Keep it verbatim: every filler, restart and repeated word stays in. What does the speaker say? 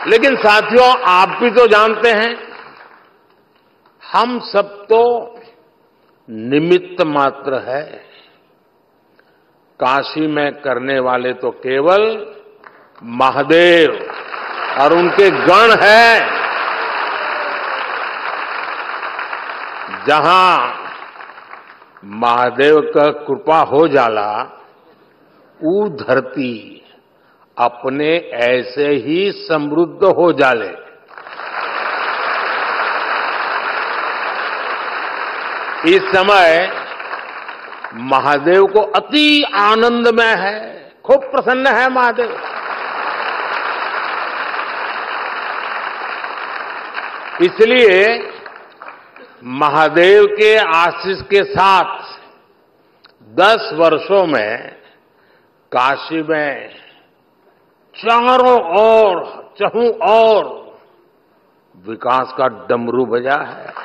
लेकिन साथियों, आप भी तो जानते हैं, हम सब तो निमित्त मात्र है। काशी में करने वाले तो केवल महादेव और उनके गण हैं। जहां महादेव का कृपा हो जाला, ऊ धरती अपने ऐसे ही समृद्ध हो जाले। इस समय महादेव को अति आनंद में है, खूब प्रसन्न है महादेव। इसलिए महादेव के आशीष के साथ दस वर्षों में काशी में चारों ओर चहुं ओर विकास का डमरू बजा है।